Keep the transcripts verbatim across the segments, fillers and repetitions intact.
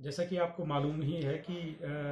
जैसा कि आपको मालूम ही है कि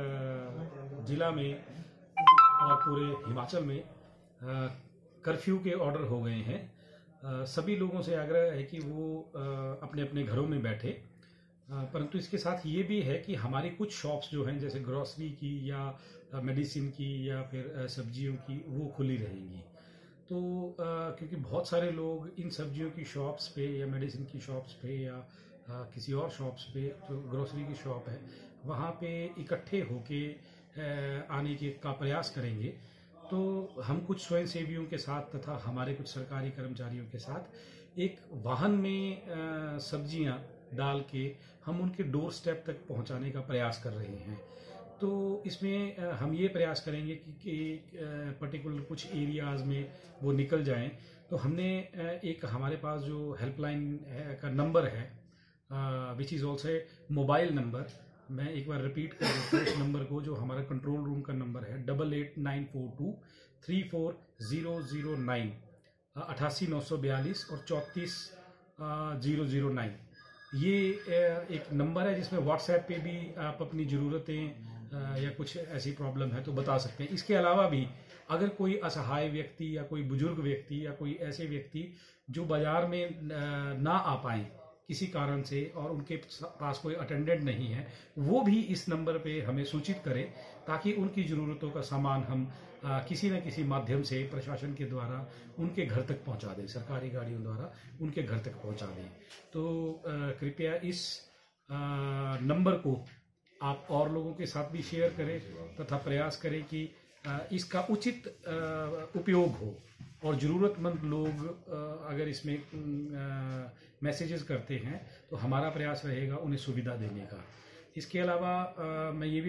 जिला में और पूरे हिमाचल में कर्फ्यू के ऑर्डर हो गए हैं। सभी लोगों से आग्रह है कि वो अपने अपने घरों में बैठे, परंतु इसके साथ ये भी है कि हमारी कुछ शॉप्स जो हैं जैसे ग्रॉसरी की या मेडिसिन की या फिर सब्जियों की वो खुली रहेंगी। तो क्योंकि बहुत सारे लोग इन सब्जियों की शॉप्स पे या मेडिसिन की शॉप्स पे या किसी और शॉप्स पे जो ग्रोसरी की शॉप है वहाँ पे इकट्ठे होके आने के का प्रयास करेंगे। तो हम कुछ स्वयंसेवियों के साथ तथा हमारे कुछ सरकारी कर्मचारियों के साथ एक वाहन में सब्जियां डाल के हम उनके डोर स्टेप तक पहुंचाने का प्रयास कर रहे हैं। तो इसमें हम ये प्रयास करेंगे कि, कि पर्टिकुलर कुछ एरियाज में वो निकल जाएं। तो हमने एक हमारे पास जो हेल्पलाइन का नंबर है which is also mobile number, मैं एक बार रिपीट कर देता हूँ उस नंबर को, जो हमारा कंट्रोल रूम का नंबर है double eight nine four two three four zero zero nine, अठासी नौ सौ बयालीस और चौंतीस ज़ीरो ज़ीरो नाइन। ये एक नंबर है जिसमें व्हाट्सएप पे भी आप अपनी ज़रूरतें या कुछ ऐसी प्रॉब्लम है तो बता सकते हैं। इसके अलावा भी अगर कोई असहाय व्यक्ति या कोई बुजुर्ग व्यक्ति या कोई ऐसे व्यक्ति जो बाजार में ना आ पाए किसी कारण से और उनके पास कोई अटेंडेंट नहीं है, वो भी इस नंबर पे हमें सूचित करें ताकि उनकी ज़रूरतों का सामान हम आ, किसी न किसी माध्यम से प्रशासन के द्वारा उनके घर तक पहुंचा दें, सरकारी गाड़ियों द्वारा उनके घर तक पहुंचा दें। तो कृपया इस आ, नंबर को आप और लोगों के साथ भी शेयर करें तथा प्रयास करें कि आ, इसका उचित आ, उपयोग हो और ज़रूरतमंद लोग अगर इसमें मैसेजेस करते हैं तो हमारा प्रयास रहेगा उन्हें सुविधा देने का। इसके अलावा मैं ये भी